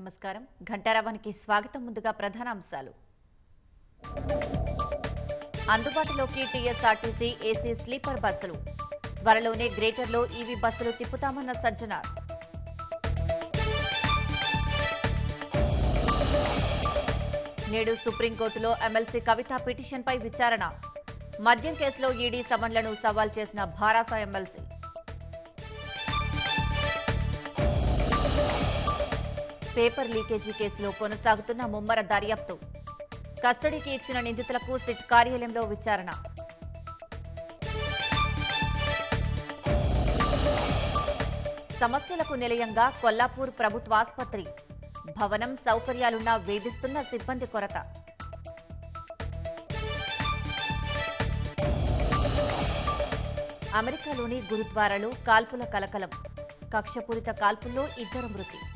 నమస్కారం ఘంటారావానికి స్వాగతం. ముందుగా ప్రధాన అంశాలు. అందుబాటులోకి టీఎస్ఆర్టీసీ ఏసీ స్లీపర్ బస్సులు. త్వరలోనే గ్రేటర్లో ఈవీ బస్సులు తిప్పుతామన్న సజ్జనార్. నేడు సుప్రీంకోర్టులో ఎమ్మెల్సీ కవిత పిటిషన్పై విచారణ. మద్యం కేసులో ఈడీ సమన్లను సవాల్ చేసిన భారాస ఎమ్మెల్సీ. పేపర్ లీకేజీ కేసులో కొనసాగుతున్న ముమ్మర దర్యాప్తు. కస్టడీకి ఇచ్చిన నిందితులకు సిట్ కార్యాలయంలో విచారణ. సమస్యలకు నిలయంగా కొల్లాపూర్ ప్రభుత్వాసుపత్రి. భవనం సౌకర్యాలున్నా వేధిస్తున్న సిబ్బంది కొరత. అమెరికాలోని గురుద్వారాలో కాల్పుల కలకలం. కక్షపూరిత కాల్పుల్లో 2 మృతి.